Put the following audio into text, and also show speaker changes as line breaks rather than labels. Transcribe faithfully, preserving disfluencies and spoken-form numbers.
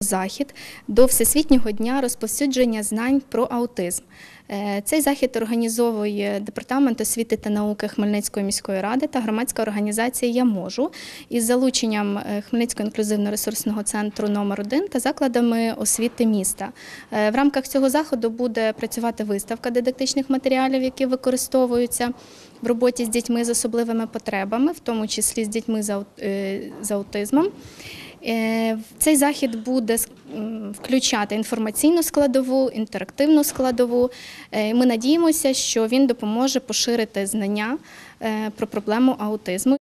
Захід до Всесвітнього дня розповсюдження знань про аутизм. Цей захід організовує Департамент освіти та науки Хмельницької міської ради та громадська організація «Я можу» із залученням Хмельницького інклюзивно-ресурсного центру номер один та закладами освіти міста. В рамках цього заходу буде працювати виставка дидактичних матеріалів, які використовуються в роботі з дітьми з особливими потребами, в тому числі з дітьми з аутизмом. Цей захід буде включати інформаційну складову, інтерактивну складову. Ми надіємося, що він допоможе поширити знання про проблему аутизму.